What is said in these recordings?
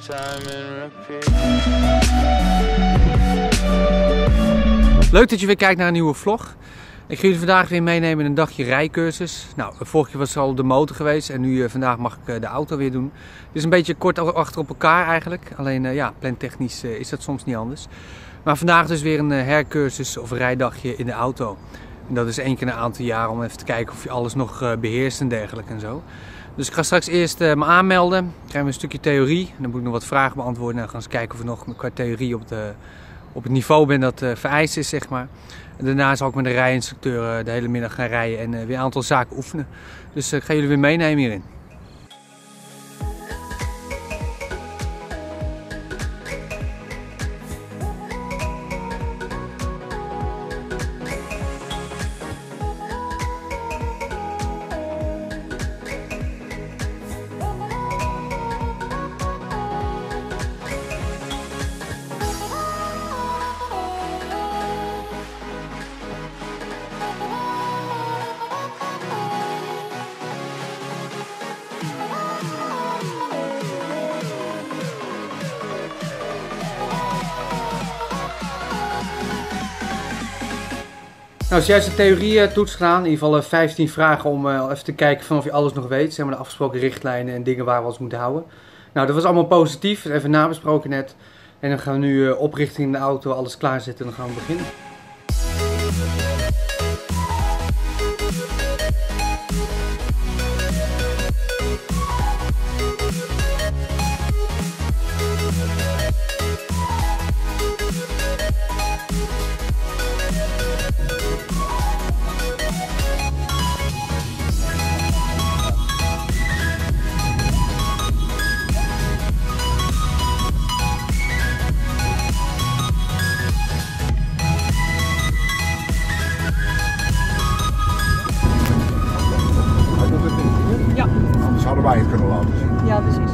Leuk dat je weer kijkt naar een nieuwe vlog. Ik ga jullie vandaag weer meenemen in een dagje rijcursus. Nou, vorige keer was het al de motor geweest en nu vandaag mag ik de auto weer doen. Het is een beetje kort achter op elkaar eigenlijk. Alleen ja, plantechnisch is dat soms niet anders. Maar vandaag dus weer een hercursus of een rijdagje in de auto. En dat is één keer in een aantal jaren om even te kijken of je alles nog beheerst en dergelijke en zo. Dus ik ga straks eerst me aanmelden. Dan krijgen we een stukje theorie. En dan moet ik nog wat vragen beantwoorden. En dan gaan we eens kijken of ik nog qua theorie op het niveau ben dat vereist is, zeg maar. En daarna zal ik met de rijinstructeur de hele middag gaan rijden en weer een aantal zaken oefenen. Dus ik ga jullie weer meenemen hierin. Nou, is juist de theorie-toets gedaan. In ieder geval 15 vragen om even te kijken of je alles nog weet. Zeg maar de afgesproken richtlijnen en dingen waar we ons moeten houden. Nou, dat was allemaal positief. Even nabesproken net. En dan gaan we nu oprichting in de auto, alles klaarzetten en dan gaan we beginnen. Zouden wij het kunnen laten zien? Ja, precies.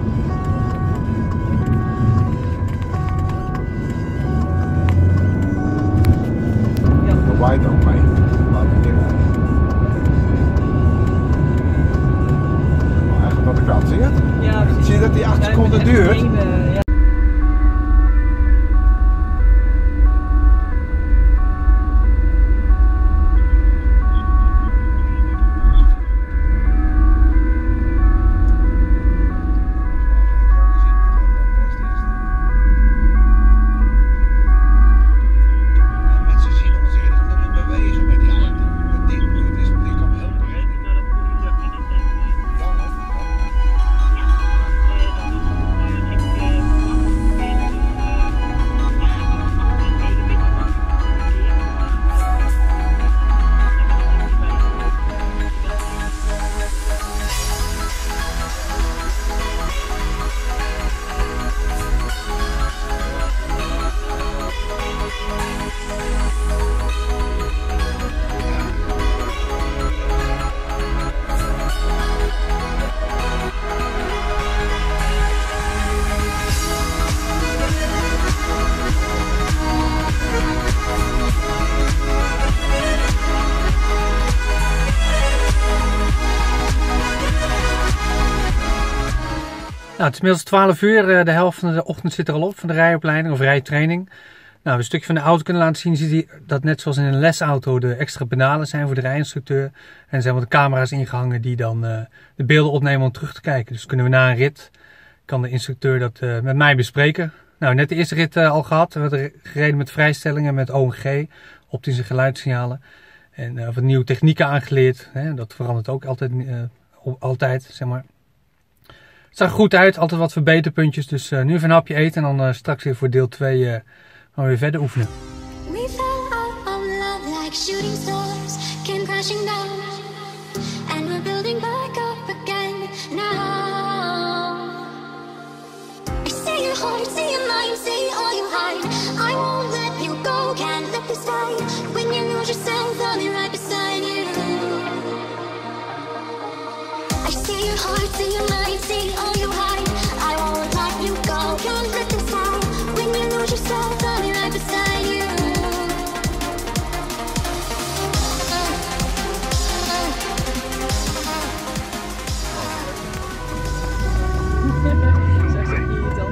Ja. Dan wij het ook mee. Laten we hier. Maar eigenlijk wat ik al zie het. Ja, precies. Zie je dat die 8 seconden duurt? Ja. Nou, het is inmiddels 12 uur, de helft van de ochtend zit er al op van de rijopleiding of rijtraining. Nou, een stukje van de auto kunnen laten zien, zie je dat net zoals in een lesauto de extra pedalen zijn voor de rijinstructeur. En er zijn wat camera's ingehangen die dan de beelden opnemen om terug te kijken. Dus kunnen we na een rit, kan de instructeur dat met mij bespreken. Nou, net de eerste rit al gehad. We hebben gereden met vrijstellingen, met ONG, optische geluidssignalen. En wat nieuwe technieken aangeleerd. Hè, dat verandert ook altijd, zeg maar. Het zag er goed uit, altijd wat verbeterpuntjes. Dus nu even een hapje eten en dan straks weer voor deel 2 gaan we weer verder oefenen. We fell out of love like shooting stars, came crashing down, and we're building back up again now. I see your heart, see your mind, see all you hide. I won't let you go, can't let this fight. When you lose yourself, I'll be right beside you. I see your heart, see your mind, see all you hide. I won't let you go, can't let this fight. When you lose yourself, I'll be right beside you. Zo zie je het al.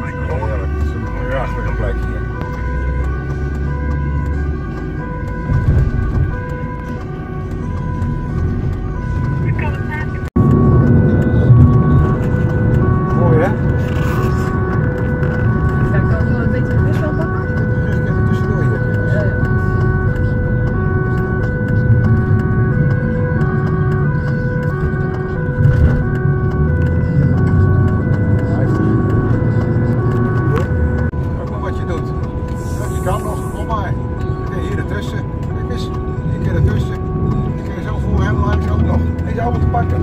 jou wat te pakken.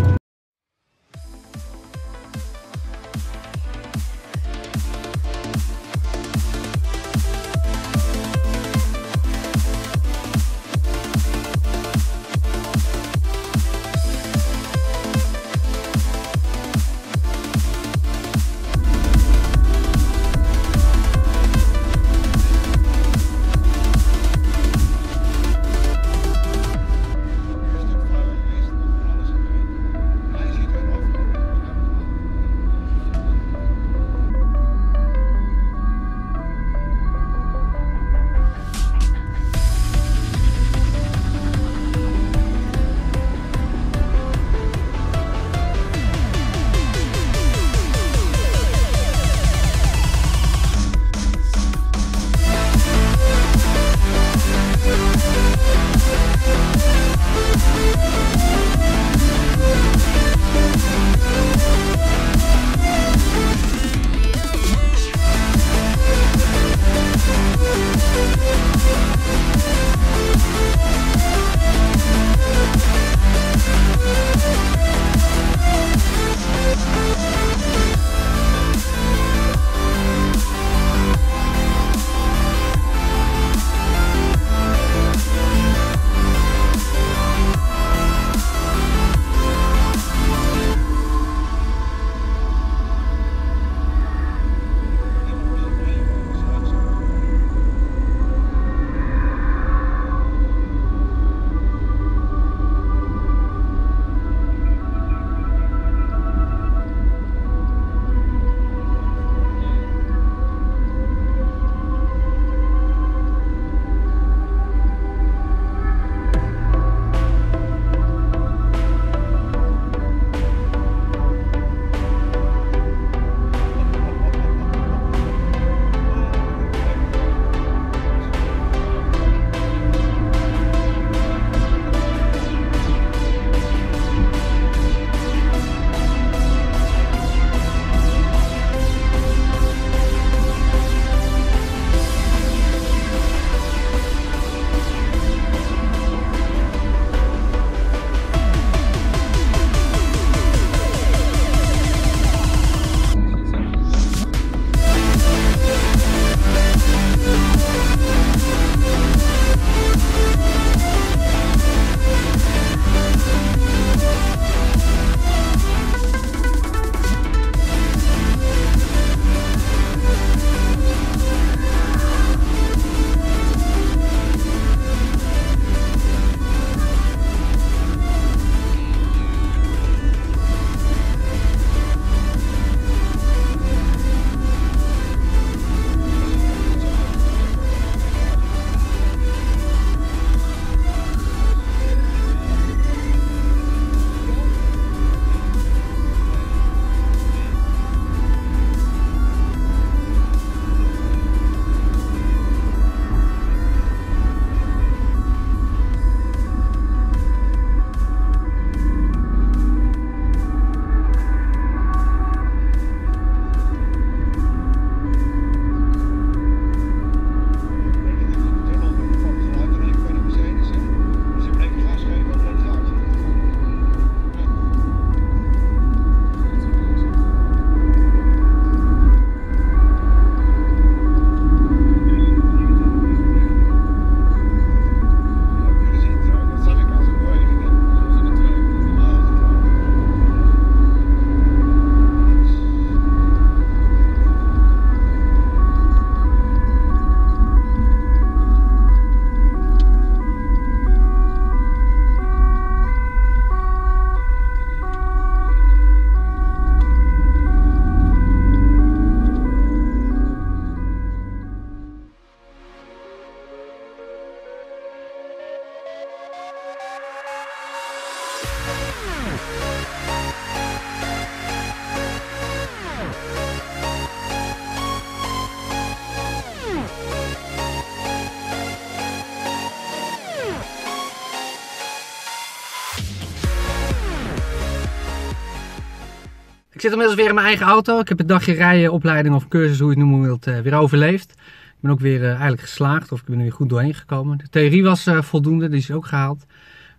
Ik zit inmiddels weer in mijn eigen auto. Ik heb een dagje rijden, opleiding of cursus, hoe je het noemen wilt, weer overleefd. Ik ben ook weer eigenlijk geslaagd, of ik ben er weer goed doorheen gekomen. De theorie was voldoende, die is ook gehaald.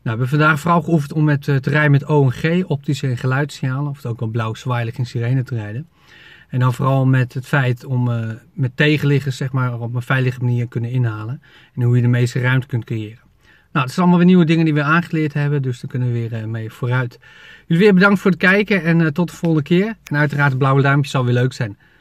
we hebben vandaag vooral geoefend om te rijden met ONG, optische en geluidssignalen, of het ook wel blauw zwaailicht en sirene te rijden. En dan vooral met het feit om met tegenliggers zeg maar, op een veilige manier kunnen inhalen. En hoe je de meeste ruimte kunt creëren. Nou, het zijn allemaal weer nieuwe dingen die we aangeleerd hebben, dus daar kunnen we weer mee vooruit. Jullie weer bedankt voor het kijken en tot de volgende keer. En uiteraard het blauwe duimpje zal weer leuk zijn.